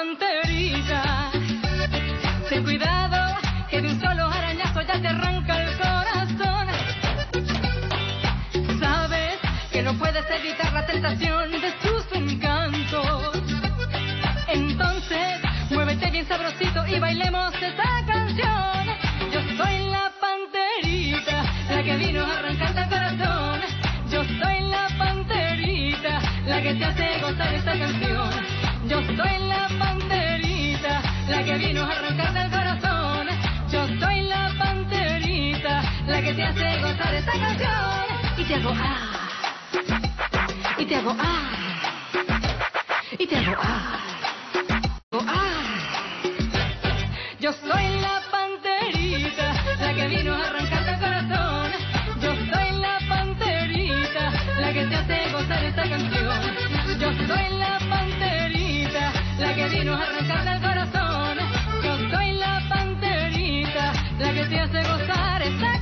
panterita. Ten cuidado, que de un solo arañazo ya te arranca el corazón. Sabes que no puedes evitar la tentación de sus encantos. Entonces, muévete bien sabrosito y bailemos esta canción. Yo soy la panterita, la que vino a arrancarte el corazón. Yo soy la panterita, la que te hace gozar esta canción. Yo soy la panterita, la que vino a arrancarte el corazón. Yo soy la panterita, la que te hace gozar esta canción. Y te hago y te hago y te hago Yo soy la panterita, la que vino a arrancarte el corazón. Yo soy la panterita, la que te hace gozar esta canción. Yo soy la panterita, la que vino a arrancarte el corazón. Yo soy la panterita, la que te hace gozar esta canción.